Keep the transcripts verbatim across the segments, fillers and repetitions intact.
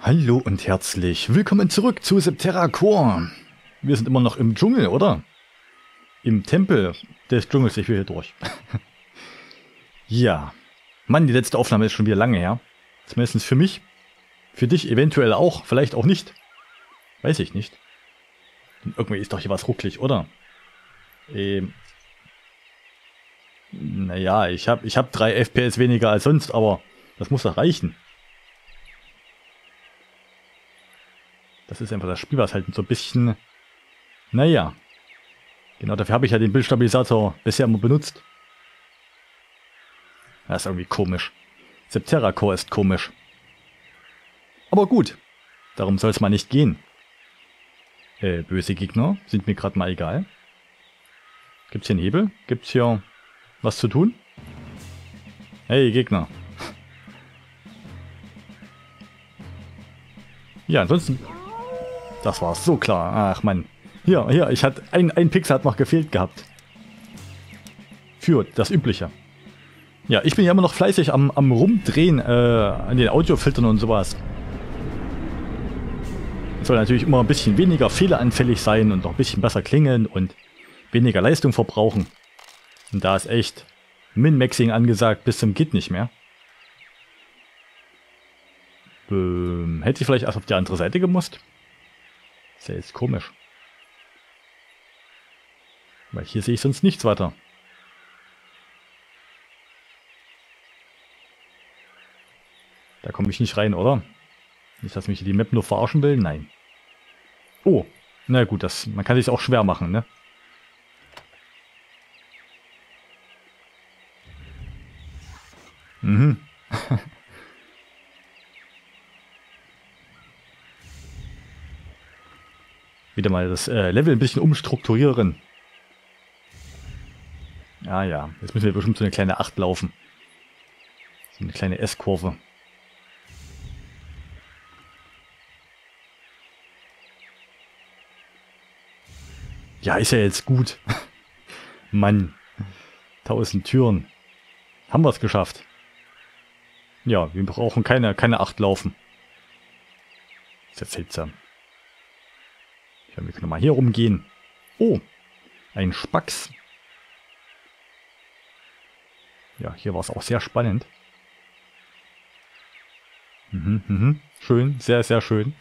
Hallo und herzlich willkommen zurück zu Septerra Core. Wir sind immer noch im Dschungel, oder? Im Tempel des Dschungels, ich will hier durch. Ja. Mann, die letzte Aufnahme ist schon wieder lange her. Zumindest für mich. Für dich eventuell auch, vielleicht auch nicht. Weiß ich nicht. Denn irgendwie ist doch hier was rucklig, oder? Ähm. Naja, ich habe ich hab drei F P S weniger als sonst, aber das muss doch reichen. Das ist einfach das Spiel, was halt so ein bisschen... Naja. Genau, dafür habe ich ja den Bildstabilisator bisher immer benutzt. Das ist irgendwie komisch. Septerra Core ist komisch. Aber gut. Darum soll es mal nicht gehen. Äh, böse Gegner sind mir gerade mal egal. Gibt's hier Nebel? Gibt's hier was zu tun? Hey, Gegner. Ja, ansonsten... Das war so klar. Ach man. Hier, hier, ich hatte ein, ein Pixel hat noch gefehlt gehabt. Für das Übliche. Ja, ich bin ja immer noch fleißig am, am Rumdrehen äh, an den Audiofiltern und sowas. Soll natürlich immer ein bisschen weniger fehleranfällig sein und noch ein bisschen besser klingen und weniger Leistung verbrauchen. Und da ist echt Min-Maxing angesagt bis zum geht nicht mehr. Ähm, hätte ich vielleicht erst auf die andere Seite gemusst? Ist ja jetzt komisch. Weil hier sehe ich sonst nichts weiter. Da komme ich nicht rein, oder? Nicht, dass mich die Map nur verarschen will? Nein. Oh, na gut, das, man kann sich auch schwer machen, ne? Mhm. Wieder mal das äh, Level ein bisschen umstrukturieren. Ja, ja. Jetzt müssen wir bestimmt so eine kleine acht laufen. So eine kleine S-Kurve. Ja, ist ja jetzt gut. Mann. Tausend Türen. Haben wir es geschafft. Ja, wir brauchen keine, keine acht laufen. Ist ja seltsam. Ja, wir können mal hier rumgehen. Oh, ein Spax. Ja, hier war es auch sehr spannend. Mhm, mhm. Schön, sehr, sehr schön.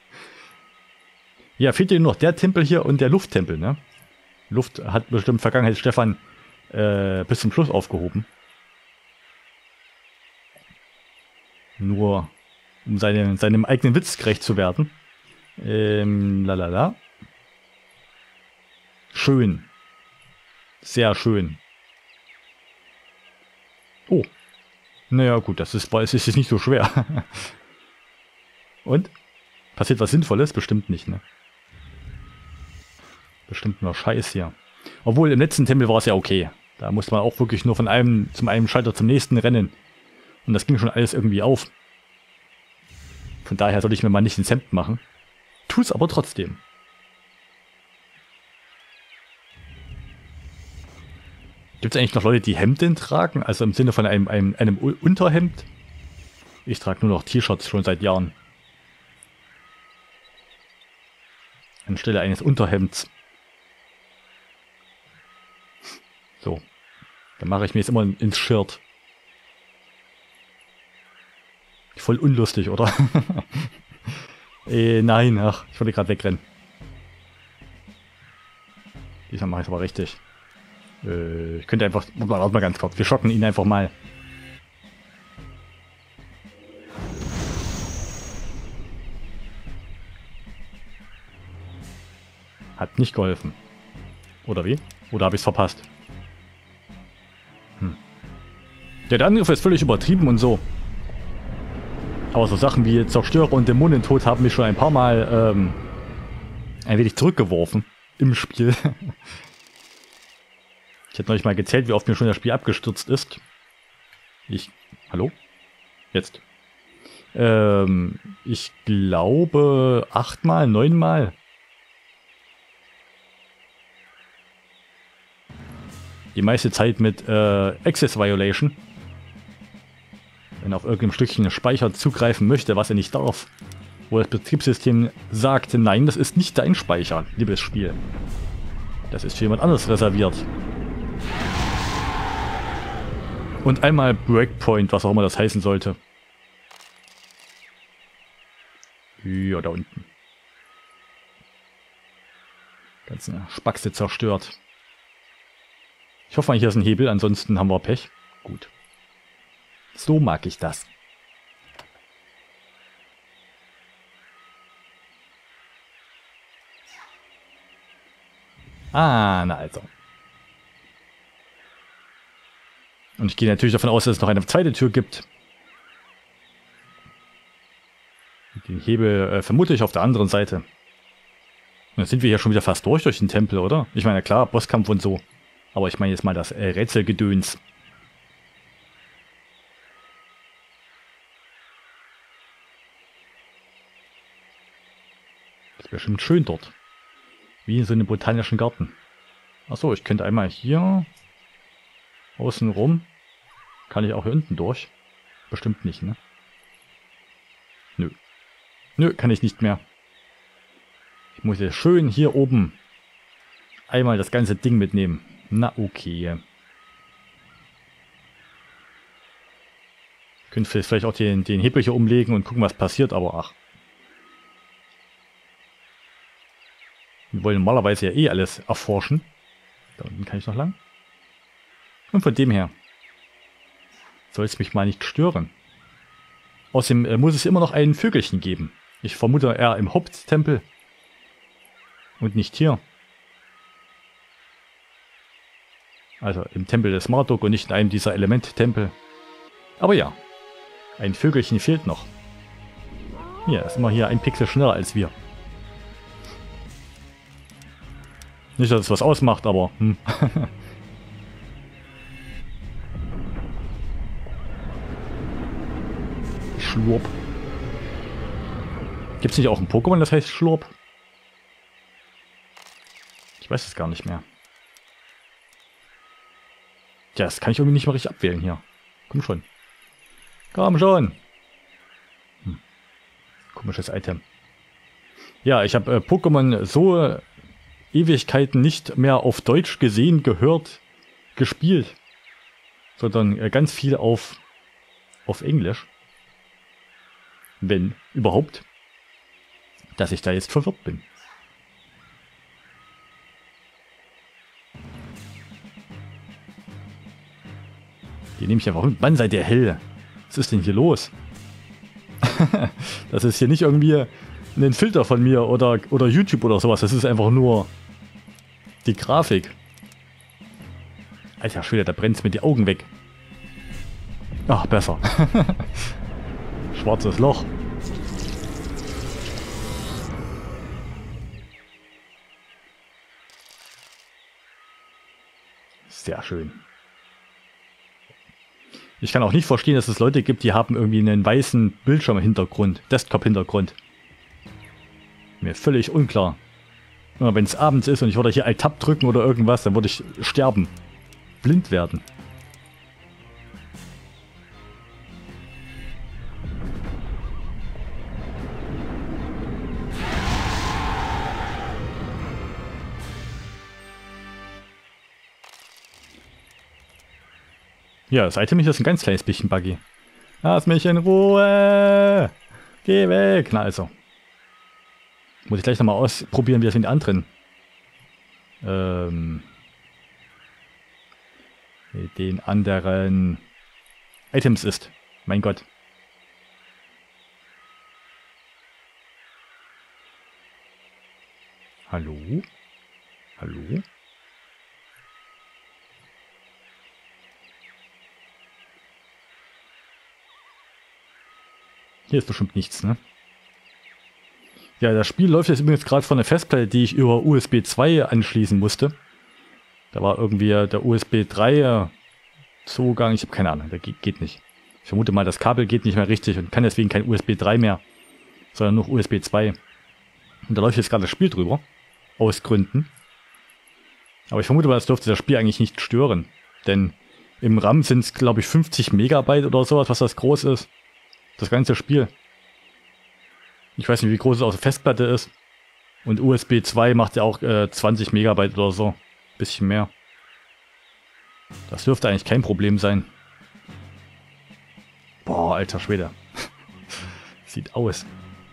Ja, fehlt dir nur noch der Tempel hier und der Lufttempel, ne? Luft hat bestimmt Vergangenheit Stefan äh, bis zum Schluss aufgehoben. Nur um seine, seinem eigenen Witz gerecht zu werden. Ähm, lalala. Schön. Sehr schön. Oh. Naja, gut, das ist, es ist nicht so schwer. Und? Passiert was Sinnvolles? Bestimmt nicht, ne? Bestimmt nur Scheiß hier. Obwohl, im letzten Tempel war es ja okay. Da musste man auch wirklich nur von einem zum einem Schalter zum nächsten rennen. Und das ging schon alles irgendwie auf. Von daher sollte ich mir mal nicht ins Hemd machen. Tu's aber trotzdem. Gibt es eigentlich noch Leute, die Hemden tragen? Also im Sinne von einem, einem, einem Unterhemd? Ich trage nur noch T-Shirts schon seit Jahren. Anstelle eines Unterhemds. So. Dann mache ich mir jetzt immer ins Shirt. Voll unlustig, oder? äh, nein, ach, ich wollte gerade wegrennen. Diesmal mache ich es aber richtig. Äh, ich könnte einfach... Warte mal ganz kurz. Wir schocken ihn einfach mal. Hat nicht geholfen. Oder wie? Oder habe ich es verpasst? Hm. Ja, der Angriff ist völlig übertrieben und so. Aber so Sachen wie Zerstörer und Dämonentod haben mich schon ein paar Mal ähm, ein wenig zurückgeworfen im Spiel. Ich hätte neulich mal gezählt, wie oft mir schon das Spiel abgestürzt ist. Ich... Hallo? Jetzt. Ähm, ich glaube achtmal, neunmal. Die meiste Zeit mit äh, Access Violation. Wenn er auf irgendeinem Stückchen Speicher zugreifen möchte, was er nicht darf. Wo das Betriebssystem sagt, nein, das ist nicht dein Speicher, liebes Spiel. Das ist für jemand anderes reserviert. Und einmal Breakpoint, was auch immer das heißen sollte. Ja, da unten. Ganze Spaxte zerstört. Ich hoffe mal, hier ist ein Hebel, ansonsten haben wir Pech. Gut. So mag ich das. Ah, na also. Und ich gehe natürlich davon aus, dass es noch eine zweite Tür gibt. Den Hebel äh, vermute ich auf der anderen Seite. Dann sind wir hier schon wieder fast durch durch den Tempel, oder? Ich meine, klar, Bosskampf und so. Aber ich meine jetzt mal das äh, Rätselgedöns. Das ist bestimmt schön dort. Wie in so einem botanischen Garten. Achso, ich könnte einmal hier außen rum. Kann ich auch hier unten durch? Bestimmt nicht, ne? Nö. Nö, kann ich nicht mehr. Ich muss jetzt schön hier oben einmal das ganze Ding mitnehmen. Na okay. Ich könnte vielleicht auch den, den Hebel hier umlegen und gucken, was passiert, aber ach. Wir wollen normalerweise ja eh alles erforschen. Da unten kann ich noch lang. Und von dem her soll es mich mal nicht stören. Außerdem äh, muss es immer noch ein Vögelchen geben. Ich vermute eher im Haupttempel. Und nicht hier. Also im Tempel des Marduk und nicht in einem dieser Elementtempel. Aber ja, ein Vögelchen fehlt noch. Ja, ist immer hier ein Pixel schneller als wir. Nicht, dass es was ausmacht, aber hm. Schlurp. Gibt es nicht auch ein Pokémon, das heißt Schlurp? Ich weiß es gar nicht mehr. Ja, das kann ich irgendwie nicht mal richtig abwählen hier. Komm schon. Komm schon. Hm. Komisches Item. Ja, ich habe äh, Pokémon so äh, Ewigkeiten nicht mehr auf Deutsch gesehen, gehört, gespielt. Sondern äh, ganz viel auf, auf Englisch. Wenn überhaupt. Dass ich da jetzt verwirrt bin. Die nehme ich einfach mit. Mann, seid ihr hell. Was ist denn hier los? Das ist hier nicht irgendwie ein Filter von mir oder, oder YouTube oder sowas. Das ist einfach nur die Grafik. Alter Schwede, da brennt es mir die Augen weg. Ach, besser. Schwarzes Loch. Sehr schön. Ich kann auch nicht verstehen, dass es Leute gibt, die haben irgendwie einen weißen Bildschirmhintergrund, Desktop-Hintergrund. Mir völlig unklar. Wenn es abends ist und ich würde hier Alt-Tab drücken oder irgendwas, dann würde ich sterben. Blind werden. Ja, das Item hier ist ein ganz kleines bisschen buggy. Lass mich in Ruhe! Geh weg! Na also. Muss ich gleich nochmal ausprobieren, wie das in den anderen ähm, mit den anderen Items ist. Mein Gott. Hallo? Hallo? Hier ist bestimmt nichts, ne? Ja, das Spiel läuft jetzt übrigens gerade von der Festplatte, die ich über U S B zwei anschließen musste. Da war irgendwie der U S B drei Zugang, ich habe keine Ahnung, der geht, geht nicht. Ich vermute mal, das Kabel geht nicht mehr richtig und kann deswegen kein U S B drei mehr, sondern nur U S B zwei. Und da läuft jetzt gerade das Spiel drüber, aus Gründen. Aber ich vermute mal, das dürfte das Spiel eigentlich nicht stören. Denn im RAM sind es, glaube ich, fünfzig Megabyte oder sowas, was das groß ist. Das ganze Spiel. Ich weiß nicht, wie groß es auf der Festplatte ist. Und U S B zwei macht ja auch äh, zwanzig Megabyte oder so. Bisschen mehr. Das dürfte eigentlich kein Problem sein. Boah, alter Schwede. Sieht aus.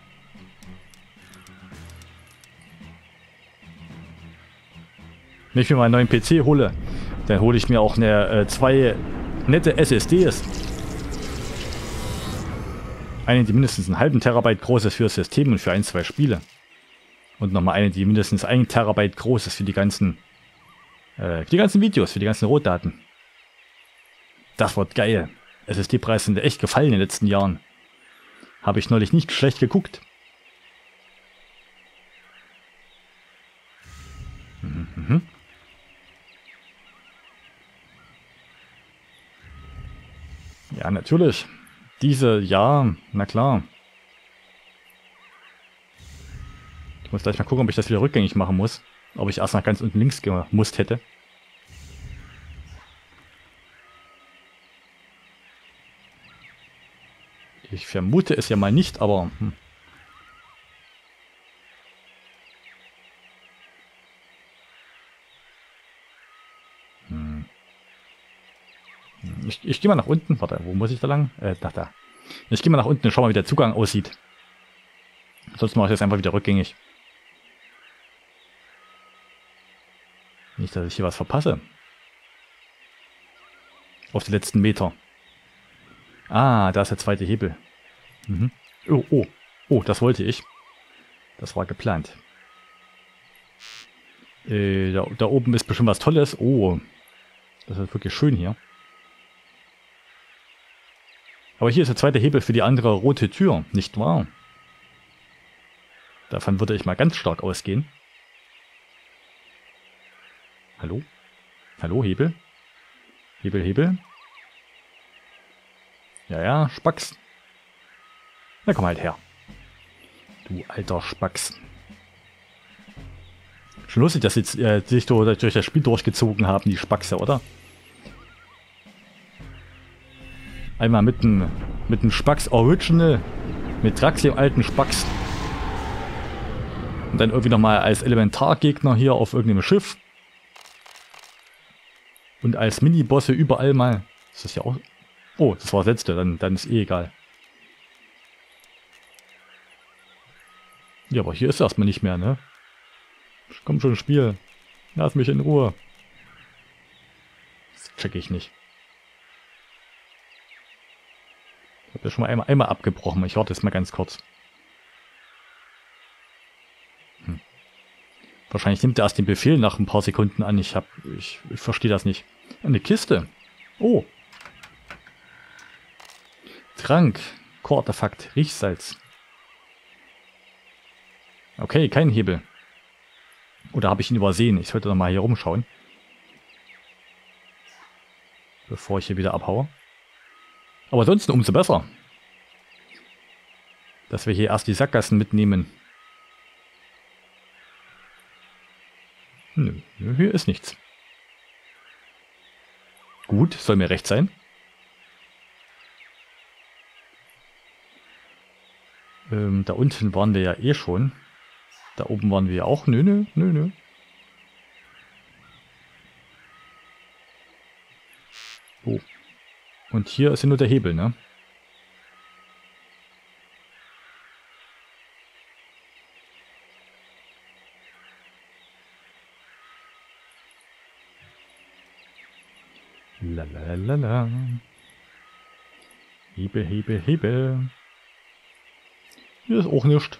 Wenn ich mir mal einen neuen P C hole, dann hole ich mir auch eine, äh, zwei nette S S Ds. Eine, die mindestens einen halben Terabyte groß ist für das System und für ein, zwei Spiele. Und nochmal eine, die mindestens ein Terabyte groß ist für die ganzen, äh, für die ganzen Videos, für die ganzen Rohdaten. Das wird geil. S S D-Preise sind echt gefallen in den letzten Jahren. Habe ich neulich nicht schlecht geguckt. Mhm, mhm. Ja, natürlich. Diese, ja, na klar. Ich muss gleich mal gucken, ob ich das wieder rückgängig machen muss. Ob ich erst nach ganz unten links gemusst hätte. Ich vermute es ja mal nicht, aber... Hm. Hm. Ich, ich gehe mal nach unten. Warte, wo muss ich da lang? Äh, da, da. Ich gehe mal nach unten und schau mal, wie der Zugang aussieht. Sonst mache ich das einfach wieder rückgängig. Nicht, dass ich hier was verpasse. Auf die letzten Meter. Ah, da ist der zweite Hebel. Mhm. Oh, oh, oh, das wollte ich. Das war geplant. Äh, da, da oben ist bestimmt was Tolles. Oh, das ist wirklich schön hier. Aber hier ist der zweite Hebel für die andere rote Tür, nicht wahr? Davon würde ich mal ganz stark ausgehen. Hallo? Hallo, Hebel? Hebel, Hebel? Ja, ja, Spacks. Na komm halt her. Du alter Spacks. Schon lustig, dass sie äh, sich durch, durch das Spiel durchgezogen haben, die Spackse, oder? Einmal mit dem mit dem Spacks Original, mit Draxi im alten Spacks. Und dann irgendwie nochmal als Elementargegner hier auf irgendeinem Schiff. Und als Minibosse überall mal. Ist das ja auch... Oh, das war das letzte, dann, dann ist eh egal. Ja, aber hier ist erstmal nicht mehr, ne? Komm schon, Spiel. Lass mich in Ruhe. Das check ich nicht. Ich habe ja schon mal einmal, einmal abgebrochen. Ich warte jetzt mal ganz kurz. Hm. Wahrscheinlich nimmt er erst den Befehl nach ein paar Sekunden an. Ich hab, ich, ich verstehe das nicht. Eine Kiste. Oh. Trank. Core-Artefakt. Riechsalz. Okay, kein Hebel. Oder habe ich ihn übersehen? Ich sollte noch mal hier rumschauen. Bevor ich hier wieder abhaue. Aber ansonsten umso besser. Dass wir hier erst die Sackgassen mitnehmen. Nö, hier ist nichts. Gut, soll mir recht sein. Ähm, da unten waren wir ja eh schon. Da oben waren wir ja auch. Nö, nö, nö, nö. Oh. Und hier ist ja nur der Hebel, ne? Lalalala. Hebel, Hebel, Hebel. Hier ist auch nichts.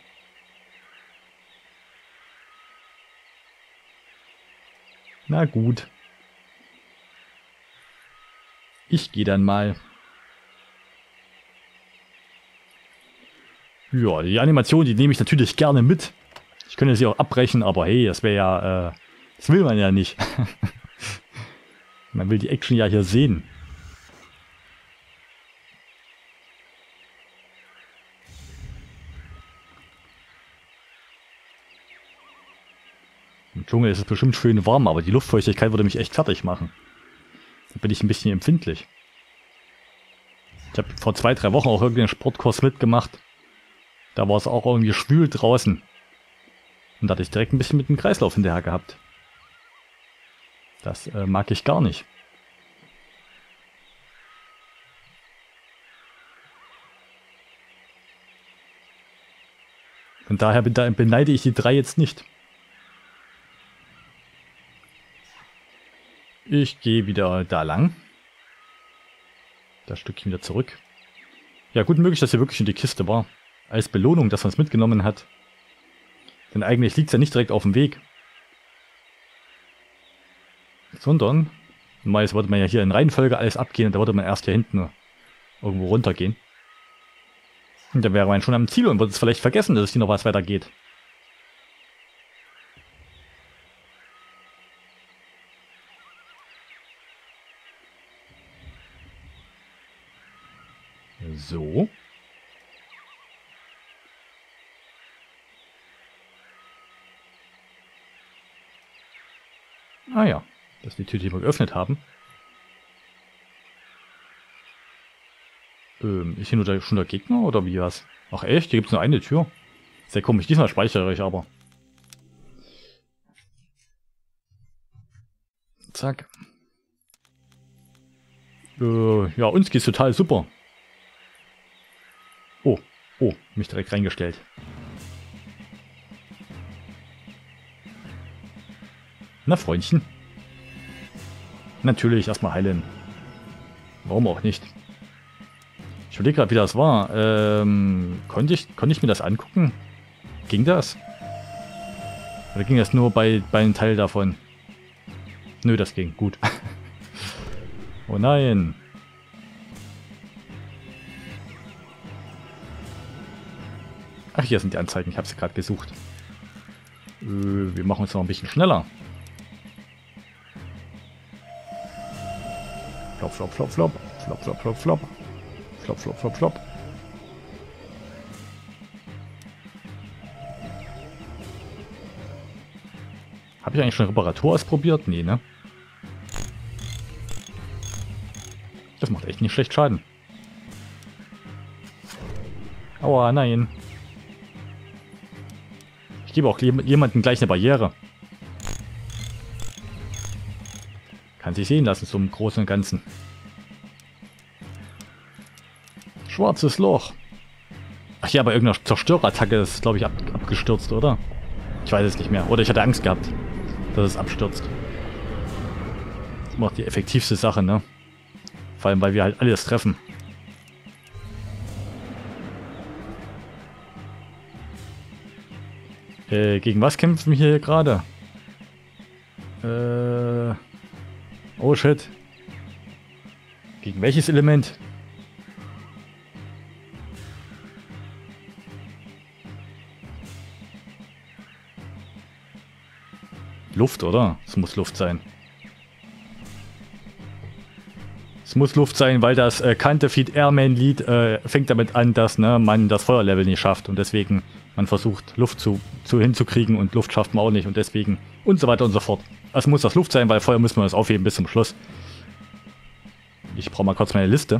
Na gut. Ich gehe dann mal. Ja, die Animation, die nehme ich natürlich gerne mit. Ich könnte sie auch abbrechen, aber hey, das wäre ja... Äh, das will man ja nicht. Man will die Action ja hier sehen. Im Dschungel ist es bestimmt schön warm, aber die Luftfeuchtigkeit würde mich echt fertig machen. Da bin ich ein bisschen empfindlich. Ich habe vor zwei, drei Wochen auch irgendeinen Sportkurs mitgemacht. Da war es auch irgendwie schwül draußen. Und da hatte ich direkt ein bisschen mit dem Kreislauf hinterher gehabt. Das äh, mag ich gar nicht. Von daher beneide ich die drei jetzt nicht. Ich gehe wieder da lang. Das Stückchen wieder zurück. Ja, gut möglich, dass hier wirklich in die Kiste war. Als Belohnung, dass man es mitgenommen hat. Denn eigentlich liegt es ja nicht direkt auf dem Weg. Sondern, meist wollte man ja hier in Reihenfolge alles abgehen und da wollte man erst hier hinten irgendwo runtergehen. Und dann wäre man schon am Ziel und würde es vielleicht vergessen, dass es hier noch was weitergeht. So. Ah ja, das ist die Tür, die wir geöffnet haben. Ähm, ist hier nur der, schon der Gegner oder wie was? Ach echt? Hier gibt es nur eine Tür. Sehr komisch, diesmal speichere ich aber. Zack. Äh, ja, uns geht's total super. Oh, oh, mich direkt reingestellt. Na, Freundchen. Natürlich, erstmal heilen. Warum auch nicht? Ich überlege gerade, wie das war. Ähm, konnte ich, konnte ich mir das angucken? Ging das? Oder ging das nur bei, bei einem Teil davon? Nö, das ging. Gut. Oh nein. Ach, hier sind die Anzeigen. Ich habe sie gerade gesucht. Äh, wir machen uns noch ein bisschen schneller. Flop, flop, flop, flop. Flop, flop, flop, flop. Flop, flop, flop, flop. Habe ich eigentlich schon Reparatur ausprobiert? Nee, ne? Das macht echt nicht schlecht Schaden. Aua, nein. Ich gebe auch jemandem gleich eine Barriere. Kann sich sehen lassen, so im Großen und Ganzen. Schwarzes Loch. Ach ja, bei irgendeiner Zerstörattacke ist, glaube ich, ab, abgestürzt, oder? Ich weiß es nicht mehr. Oder ich hatte Angst gehabt, dass es abstürzt. Das ist immer die effektivste Sache, ne? Vor allem, weil wir halt alles treffen. Äh, gegen was kämpfen wir hier gerade? Äh... Oh shit. Gegen welches Element? Luft, oder? Es muss Luft sein. Es muss Luft sein, weil das äh, Counterfeit Airman Lied äh, fängt damit an, dass ne, man das Feuerlevel nicht schafft und deswegen man versucht Luft zu, zu hinzukriegen und Luft schafft man auch nicht und deswegen und so weiter und so fort. Also muss das Luft sein, weil Feuer müssen wir das aufheben bis zum Schluss. Ich brauche mal kurz meine Liste.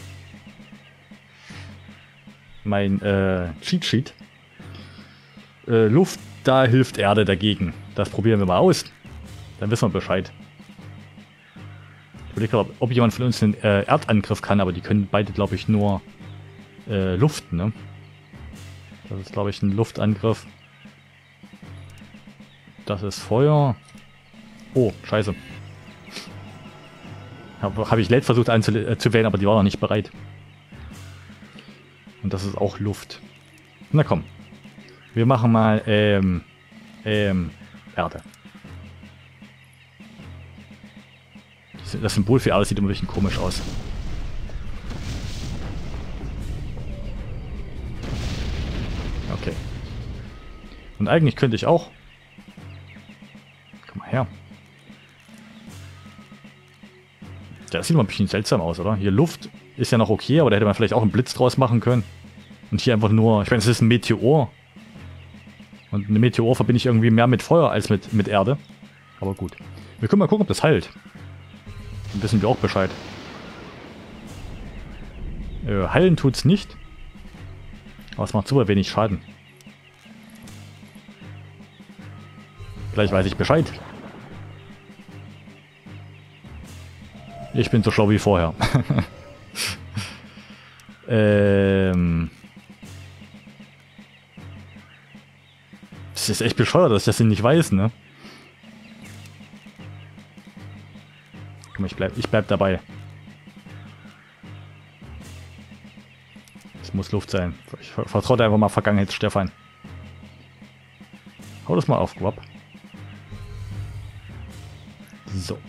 Mein äh, Cheat Sheet. Äh, Luft, da hilft Erde dagegen. Das probieren wir mal aus. Dann wissen wir Bescheid. Ich überlege gerade, ob jemand von uns einen äh, Erdangriff kann, aber die können beide, glaube ich, nur äh, Luft, ne? Das ist, glaube ich, ein Luftangriff. Das ist Feuer. Oh, scheiße. Habe hab ich Late versucht einzuwählen, aber die war noch nicht bereit. Und das ist auch Luft. Na komm. Wir machen mal, ähm, ähm, Erde. Das Symbol für Erde sieht immer ein bisschen komisch aus. Okay. Und eigentlich könnte ich auch... Komm mal her. Das sieht mal ein bisschen seltsam aus, oder? Hier Luft ist ja noch okay, aber da hätte man vielleicht auch einen Blitz draus machen können. Und hier einfach nur... Ich meine, es ist ein Meteor. Und ein Meteor verbinde ich irgendwie mehr mit Feuer als mit, mit Erde. Aber gut. Wir können mal gucken, ob das heilt. Dann wissen wir auch Bescheid. Äh, heilen tut's nicht. Aber es macht super wenig Schaden. Vielleicht weiß ich Bescheid. Ich bin so schlau wie vorher. ähm... Das ist echt bescheuert, dass ich das nicht weiß, ne? Komm, ich bleib, ich bleib dabei. Es muss Luft sein. Ich vertraue einfach mal Vergangenheit Stefan. Hau das mal auf, Guap. So.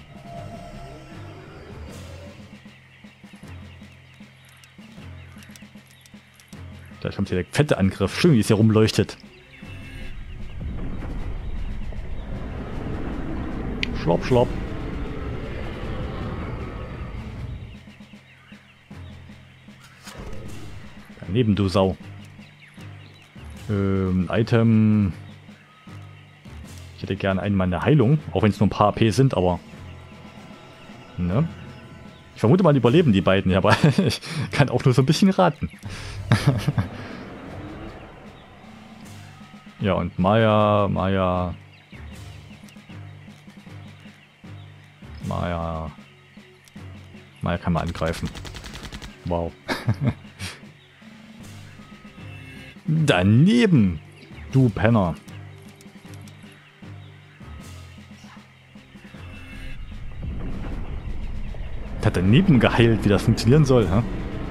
Gleich kommt hier der fette Angriff. Schön, wie es hier rumleuchtet. Schlopp, schlopp. Daneben, du Sau. Ähm, Item. Ich hätte gerne einmal eine Heilung, auch wenn es nur ein paar A P sind, aber... Ne? Ich vermute mal, die überleben die beiden, ja, aber ich kann auch nur so ein bisschen raten. Ja, und Maya, Maya... Maya... Maya kann man angreifen. Wow. Daneben! Du Penner. Hat daneben geheilt, wie das funktionieren soll, hä?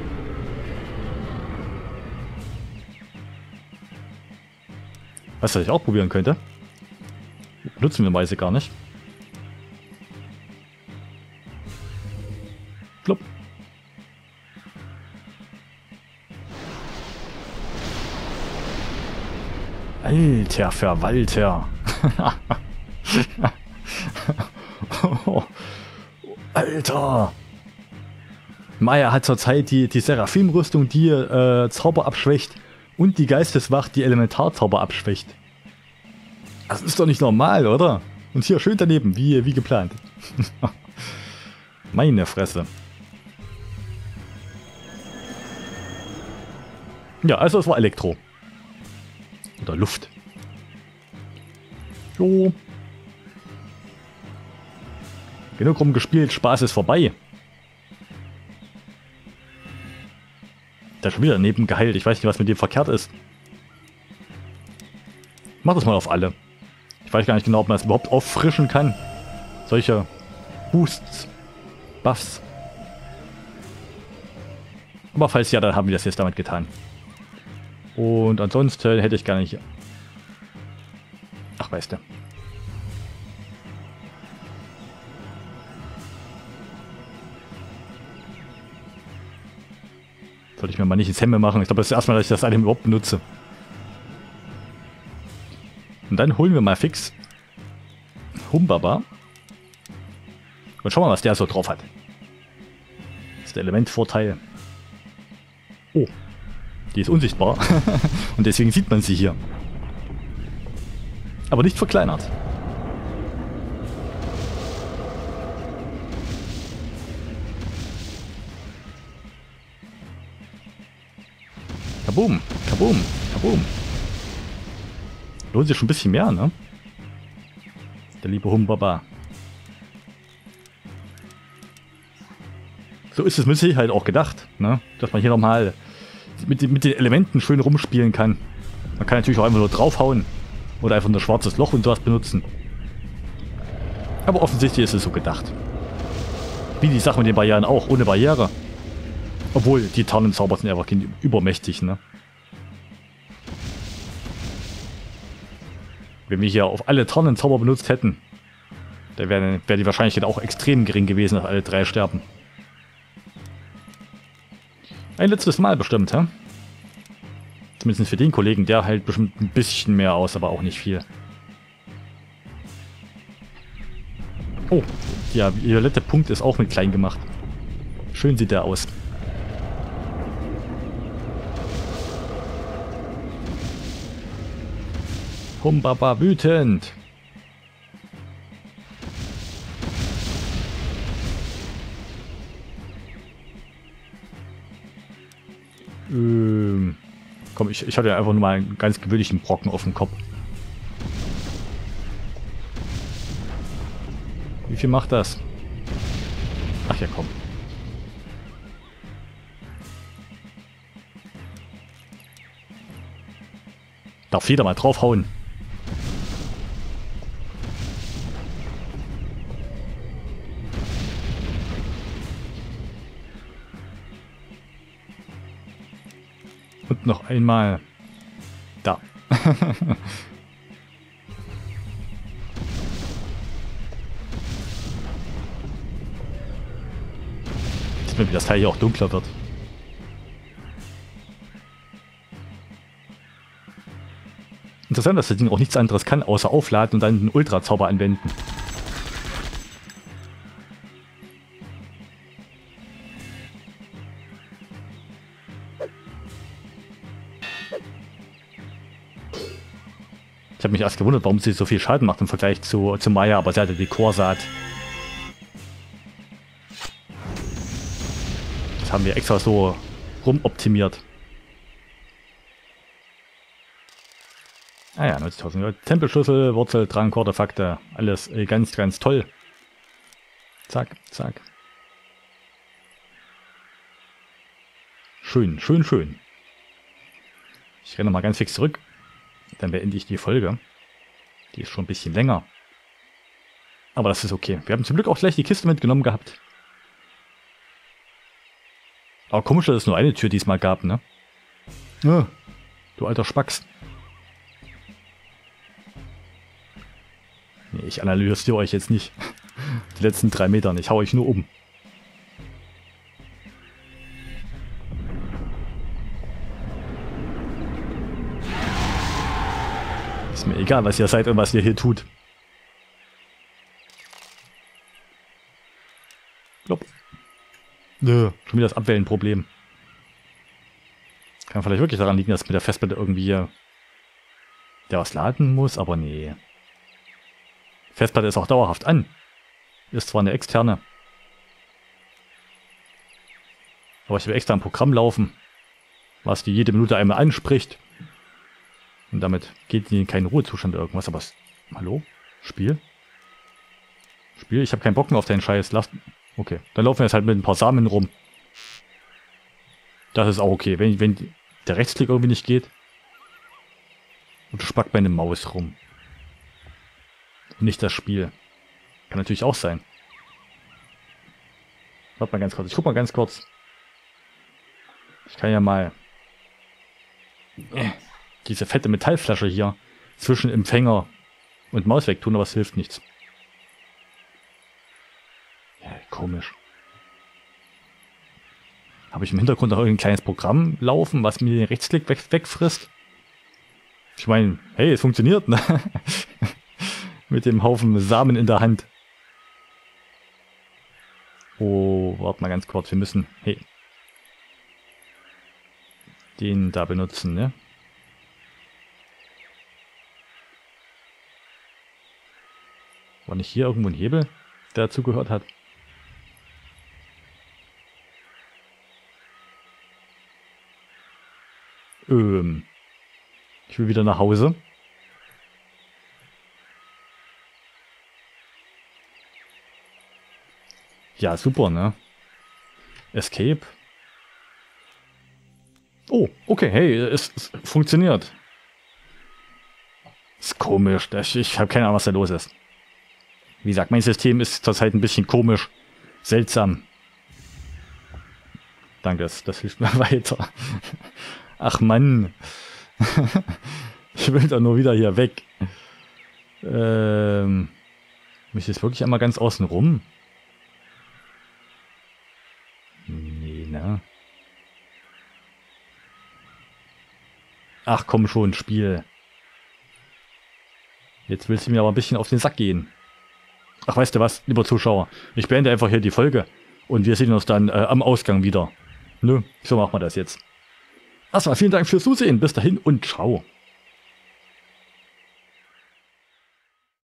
Weißt du, was ich auch probieren könnte? Nutzen wir Weise gar nicht. Flupp. Alter Verwalter. Oh, Alter. Maya hat zurzeit die, die Seraphim-Rüstung, die äh, Zauber abschwächt, und die Geisteswacht, die Elementarzauber abschwächt. Das ist doch nicht normal, oder? Und hier schön daneben, wie, wie geplant. Meine Fresse. Ja, also es war Elektro. Oder Luft. Jo. Genug rumgespielt, Spaß ist vorbei. Der ist schon wieder daneben geheilt. Ich weiß nicht, was mit dem verkehrt ist. Mach das mal auf alle. Ich weiß gar nicht genau, ob man das überhaupt auffrischen kann. Solche Boosts, Buffs. Aber falls ja, dann haben wir das jetzt damit getan. Und ansonsten hätte ich gar nicht... Ach, weißt du. Sollte ich mir mal nicht ins Hemme machen. Ich glaube, das ist das erste Mal, dass ich das Item überhaupt benutze. Und dann holen wir mal fix Humbaba. Und schauen wir mal, was der so drauf hat. Das ist der Elementvorteil. Oh. Die ist unsichtbar. Und deswegen sieht man sie hier. Aber nicht verkleinert. Kaboom, kaboom, kaboom. Lohnt sich schon ein bisschen mehr, ne? Der liebe Humbaba. So ist es mit Sicherheit auch gedacht, ne? Dass man hier nochmal mit, mit den Elementen schön rumspielen kann. Man kann natürlich auch einfach nur draufhauen. Oder einfach nur schwarzes Loch und sowas benutzen. Aber offensichtlich ist es so gedacht. Wie die Sache mit den Barrieren auch, ohne Barriere. Obwohl, die Tarnenzauber sind einfach übermächtig, ne? Wenn wir hier auf alle Tarnenzauber benutzt hätten, dann wäre wär die Wahrscheinlichkeit auch extrem gering gewesen, dass alle drei sterben. Ein letztes Mal bestimmt, hä? Zumindest für den Kollegen, der hält bestimmt ein bisschen mehr aus, aber auch nicht viel. Oh, ja, der violette Punkt ist auch mit klein gemacht. Schön sieht der aus. Humbaba wütend. Ähm, komm, komm, ich, ich hatte ja einfach nur mal einen ganz gewöhnlichen Brocken auf dem Kopf. Wie viel macht das? Ach ja, komm. Darf jeder mal draufhauen. Und noch einmal. Da. Sieht man, wie das Teil hier auch dunkler wird. Interessant, dass das Ding auch nichts anderes kann, außer aufladen und dann den Ultra-Zauber anwenden. Ich habe mich erst gewundert, warum sie so viel Schaden macht im Vergleich zu, zu Maya, aber sie hatte die Chorsaat. Das haben wir extra so rumoptimiert. Ah ja, neunzigtausend. Tempelschlüssel, Wurzel, Trank, Artefakte, alles äh, ganz, ganz toll. Zack, zack. Schön, schön, schön. Ich renne mal ganz fix zurück. Dann beende ich die Folge. Die ist schon ein bisschen länger. Aber das ist okay. Wir haben zum Glück auch gleich die Kiste mitgenommen gehabt. Aber komisch, dass es nur eine Tür diesmal gab, ne? Ja, du alter Spacks. Nee, ich analysiere euch jetzt nicht. Die letzten drei Meter. Ich hau euch nur um. Ist mir egal, was ihr seid und was ihr hier tut. Klopp. Nö, schon wieder das Abwählen-Problem. Kann vielleicht wirklich daran liegen, dass mit der Festplatte irgendwie der was laden muss, aber nee. Festplatte ist auch dauerhaft an. Ist zwar eine externe. Aber ich will extra ein Programm laufen, was die jede Minute einmal anspricht. Und damit geht die in keinen Ruhezustand oder irgendwas. Aber es, hallo? Spiel? Spiel? Ich habe keinen Bock mehr auf deinen Scheiß. Lass. Okay, dann laufen wir jetzt halt mit ein paar Samen rum. Das ist auch okay. Wenn, wenn der Rechtsklick irgendwie nicht geht. Und du spackt bei einer Maus rum. Und nicht das Spiel. Kann natürlich auch sein. Warte mal ganz kurz. Ich guck mal ganz kurz. Ich kann ja mal diese fette Metallflasche hier zwischen Empfänger und Maus wegtun, aber es hilft nichts. Ja, komisch. Habe ich im Hintergrund noch irgendein kleines Programm laufen, was mir den Rechtsklick weg, wegfrisst? Ich meine, hey, es funktioniert, ne? Mit dem Haufen Samen in der Hand. Oh, warte mal ganz kurz, wir müssen, hey, den da benutzen, ne? War nicht hier irgendwo ein Hebel, der dazugehört hat? Ähm, ich will wieder nach Hause. Ja, super, ne? Escape. Oh, okay, hey, es, es funktioniert. Ist komisch, ich, ich habe keine Ahnung, was da los ist. Wie gesagt, mein System ist zurzeit ein bisschen komisch, seltsam. Danke, das, das hilft mir weiter. Ach Mann. Ich will doch nur wieder hier weg. Ähm, muss ich jetzt wirklich einmal ganz außen rum? Nee, ne? Ach komm schon, Spiel. Jetzt willst du mir aber ein bisschen auf den Sack gehen. Ach, weißt du was, lieber Zuschauer? Ich beende einfach hier die Folge und wir sehen uns dann äh, am Ausgang wieder. Nö, so machen wir das jetzt. Erstmal vielen Dank fürs Zusehen. Bis dahin und ciao.